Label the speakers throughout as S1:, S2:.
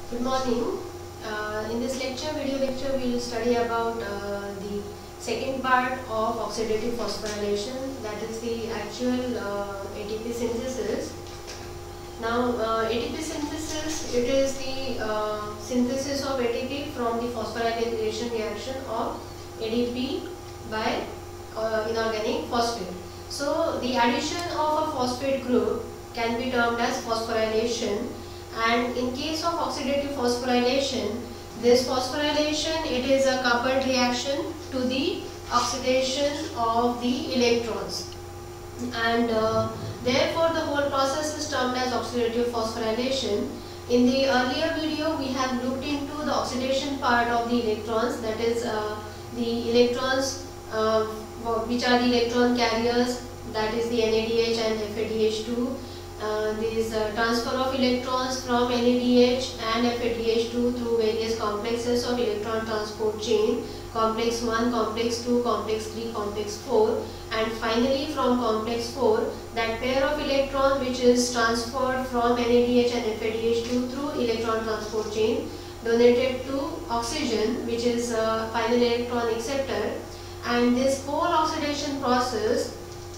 S1: Good morning. In this video lecture, we will study about the second part of oxidative phosphorylation, that is the actual ATP synthesis. Now, ATP synthesis, it is the synthesis of ATP from the phosphorylation reaction of ADP by inorganic phosphate. So, the addition of a phosphate group can be termed as phosphorylation, and in case of oxidative phosphorylation, this phosphorylation, it is a coupled reaction to the oxidation of the electrons, and therefore the whole process is termed as oxidative phosphorylation. In the earlier video, we have looked into the oxidation part of the electrons, that is the electrons which are the electron carriers, that is the NADH and FADH2. This transfer of electrons from NADH and FADH2 through various complexes of electron transport chain, complex 1, complex 2, complex 3, complex 4, and finally from complex 4, that pair of electron which is transferred from NADH and FADH2 through electron transport chain donated to oxygen, which is final electron acceptor. And this whole oxidation process,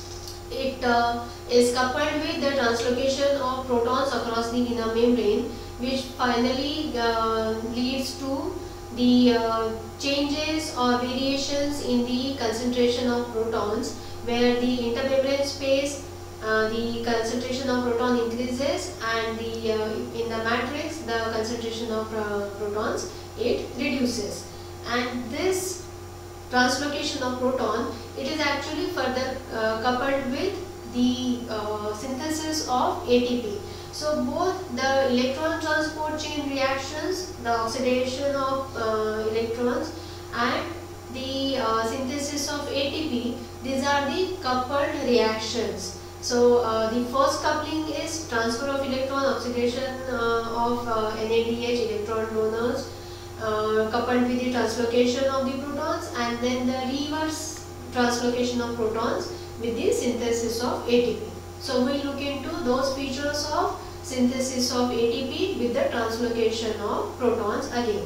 S1: it is coupled with the translocation of protons across the inner membrane, which finally leads to the changes or variations in the concentration of protons, where the intermembrane space, the concentration of proton increases, and in the matrix the concentration of protons, it reduces. And this translocation of proton, it is actually further coupled with the synthesis of ATP. So both the electron transport chain reactions, the oxidation of electrons, and the synthesis of ATP, these are the coupled reactions. So the first coupling is transfer of electron, oxidation of NADH, electron donors, coupled with the translocation of the protons, and then the reverse translocation of protons with the synthesis of ATP. So we will look into those features of synthesis of ATP with the translocation of protons again.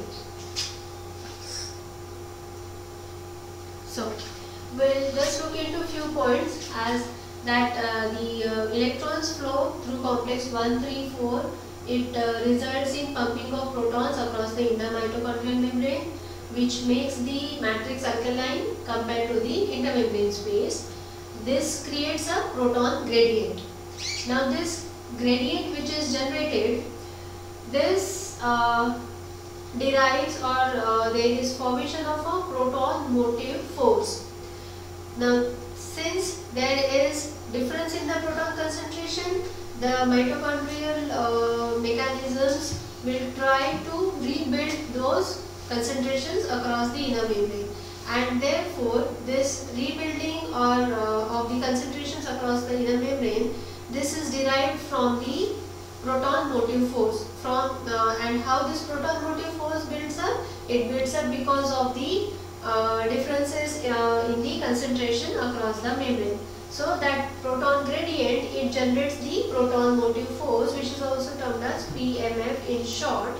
S1: So we will just look into a few points, as that the electrons flow through complex 1, 3, 4. It results in pumping of protons across the inner mitochondrial membrane, which makes the matrix alkaline compared to the intermembrane space. This creates a proton gradient. Now this gradient which is generated, this derives, or there is formation of a proton motive force. Now since there is difference in the proton concentration, the mitochondrial mechanisms will try to rebuild those concentrations across the inner membrane, and therefore this rebuilding or of the concentrations across the inner membrane, this is derived from the proton motive force. And how this proton motive force builds up? It builds up because of the differences in the concentration across the membrane. So that proton gradient, it generates the proton motive force, which is also termed as PMF in short.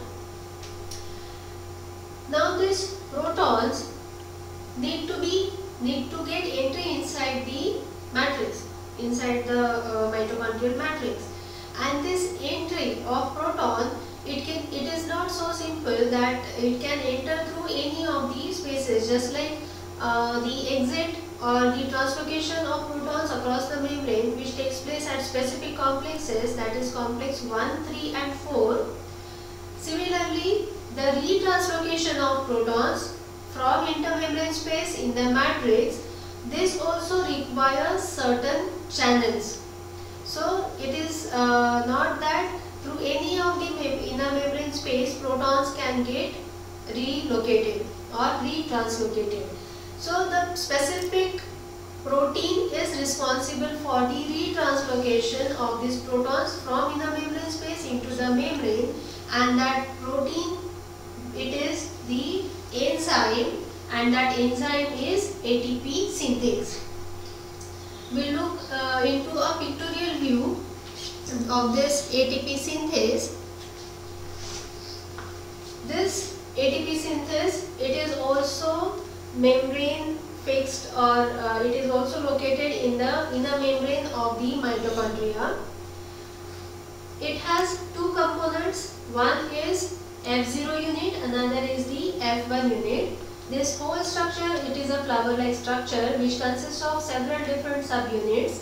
S1: Now these protons need to get entry inside the matrix, inside the mitochondrial matrix. And this entry of proton, it is not so simple that it can enter through any of these spaces, just like the exit or the translocation of protons across the membrane, which takes place at specific complexes, that is complex 1, 3 and 4. Similarly, the retranslocation of protons from intermembrane space in the matrix, this also requires certain channels. So it is not that through any of the inner membrane space protons can get relocated or retranslocated. So the specific protein is responsible for the retranslocation of these protons from inner membrane space into the membrane, and that protein, it is the enzyme, and that enzyme is ATP synthase. We will look into a pictorial view of this ATP synthase. This ATP synthase, it is also membrane fixed, or it is also located in the inner membrane of the mitochondria. It has two components. One is F0 unit, another is the F1 unit. This whole structure, it is a flower-like structure which consists of several different subunits.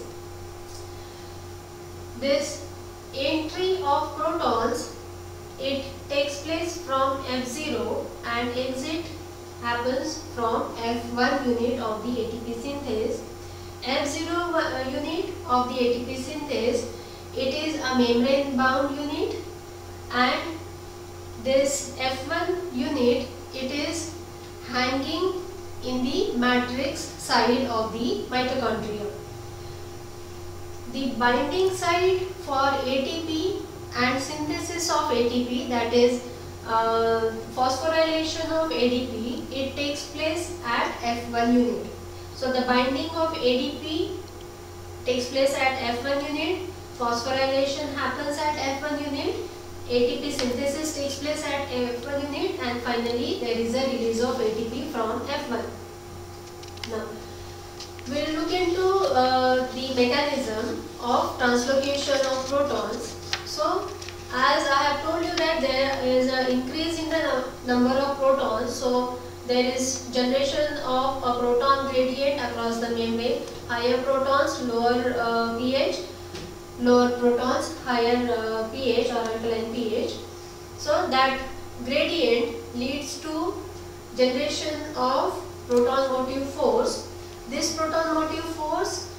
S1: This entry of protons, it takes place from F0 and exit happens from F1 unit of the ATP synthase. F0 unit of the ATP synthase, it is a membrane bound unit, and this F1 unit, it is hanging in the matrix side of the mitochondria. The binding site for ATP and synthesis of ATP, that is phosphorylation of ADP, it takes place at F1 unit. So the binding of ADP takes place at F1 unit, phosphorylation happens at F1 unit, ATP synthesis takes place at F1 unit, and finally there is a release of ATP from F1. Now we will look into the mechanism of translocation of protons. So as I have told you that there is an increase in the number of protons, so there is generation of a proton gradient across the membrane. Higher protons, lower pH, lower protons, higher pH or alkaline pH. So that gradient leads to generation of proton motive force. This proton motive force,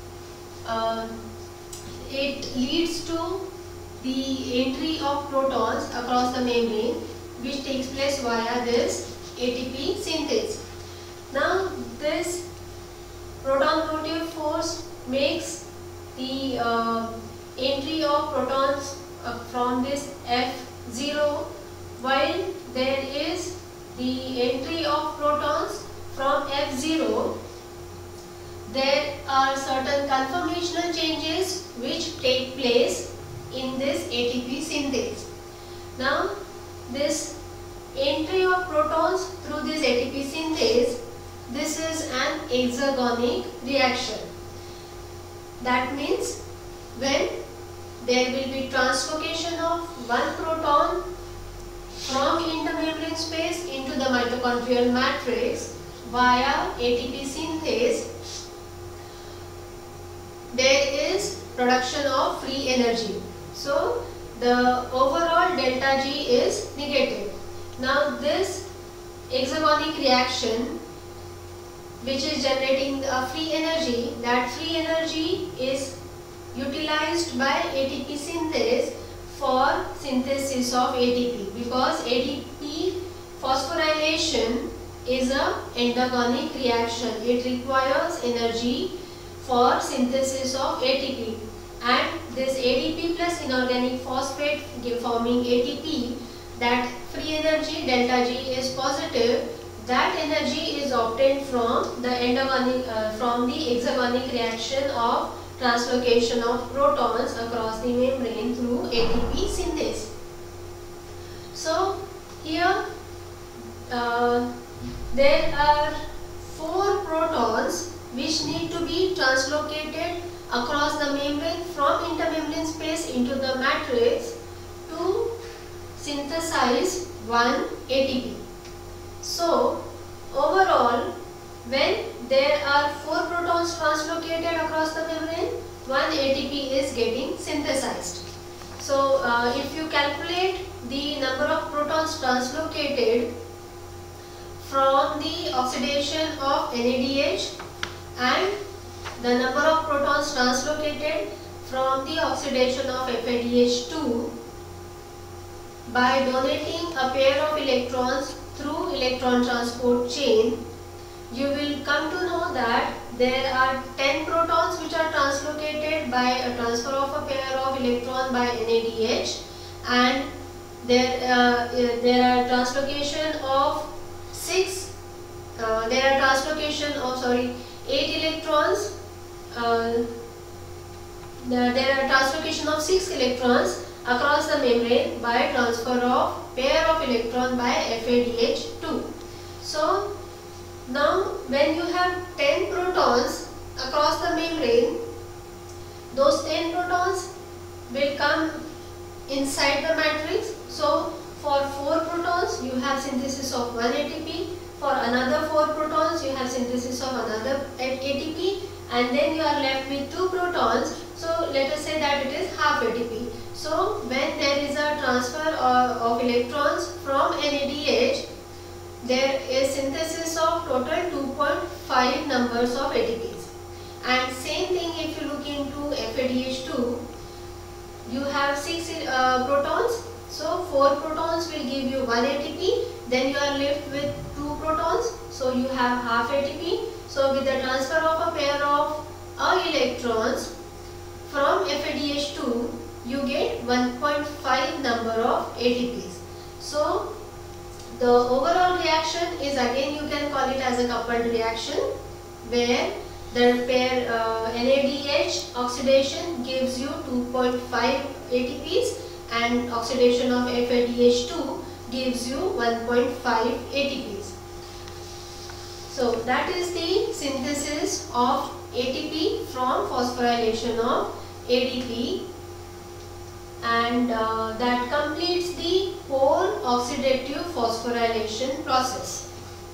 S1: it leads to the entry of protons across the membrane, which takes place via this ATP synthase. Now this proton motive force makes the entry of protons from this F0, while there is the entry of protons from F0. There are certain conformational changes which take place in this ATP synthase. Now this entry of protons through this ATP synthase, this is an exergonic reaction. That means when there will be translocation of one proton from intermembrane space into the mitochondrial matrix via ATP synthase, there is production of free energy. So the overall delta G is negative. Now this exergonic reaction, which is generating a free energy, that free energy is utilized by ATP synthase for synthesis of ATP, because ATP phosphorylation is a endogonic reaction. It requires energy for synthesis of ATP, and this ADP plus inorganic phosphate forming ATP, that free energy delta G is positive. That energy is obtained from the exergonic reaction of translocation of protons across the membrane through ATP synthase. So here there are 4 protons which need to be translocated across the membrane from intermembrane space into the matrix to synthesize one ATP. So overall, when there are 4 protons translocated across the membrane, one ATP is getting synthesized. So if you calculate the number of protons translocated from the oxidation of NADH and the number of protons translocated from the oxidation of FADH2 by donating a pair of electrons through electron transport chain, you will come to know that there are 10 protons which are translocated by a transfer of a pair of electron by NADH, and there are translocation of 8 electrons. There are translocation of 6 electrons across the membrane by transfer of pair of electron by FADH2. So now when you have 10 protons across the membrane, those 10 protons will come inside the matrix. So for 4 protons you have synthesis of 1 ATP, for another 4 protons you have synthesis of another ATP, and then you are left with 2 protons. So let us say that it is half ATP. So when there is a transfer of electrons from NADH, there is synthesis of total 2.5 numbers of ATPs. And same thing if you look into FADH2, you have 6 protons. So 4 protons will give you 1 ATP, then you are left with 2 protons, so you have half ATP. So with the transfer of a pair of electrons from FADH2, you get 1.5 number of ATPs. So the overall reaction is, again you can call it as a coupled reaction, where the pair NADH oxidation gives you 2.5 ATPs and oxidation of FADH2 gives you 1.5 ATPs. So that is the synthesis of ATP from phosphorylation of ADP, and that completes the whole oxidative phosphorylation process.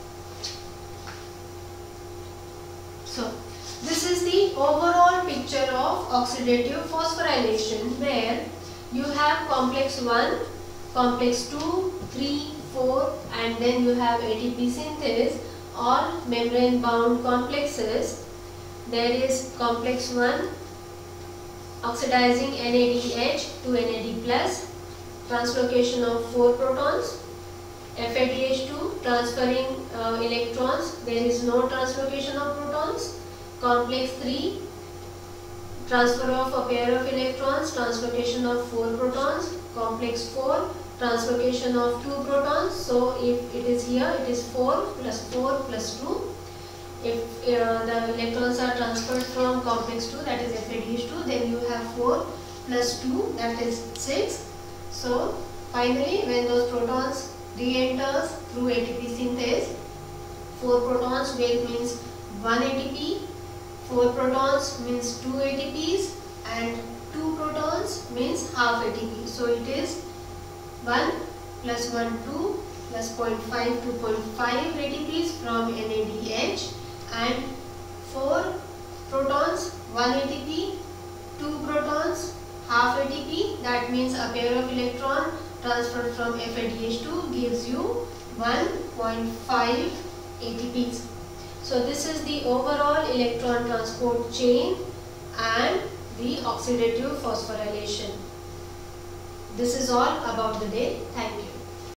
S1: So this is the overall picture of oxidative phosphorylation, where you have complex 1, complex 2, 3, 4, and then you have ATP synthase, all membrane bound complexes. There is complex 1 oxidizing NADH to NAD plus, translocation of 4 protons, FADH2 transferring electrons, there is no translocation of protons, complex 3 transfer of a pair of electrons, translocation of 4 protons, complex 4 translocation of 2 protons. So if it is here, it is 4 plus 4 plus 2. If the electrons are transferred from complex 2, that is FADH2, then you have 4 plus 2, that is 6. So finally, when those protons re-enters through ATP synthase, 4 protons will means 1 ATP, 4 protons means 2 ATPs, and 2 protons means half ATP. So it is 1 plus 1, 2 plus 0.5, 2.5 ATPs from NADH, and 4 protons 1 ATP, 2 protons half ATP, that means a pair of electron transferred from FADH2 gives you 1.5 ATPs. So this is the overall electron transport chain and the oxidative phosphorylation. This is all about the day. Thank you.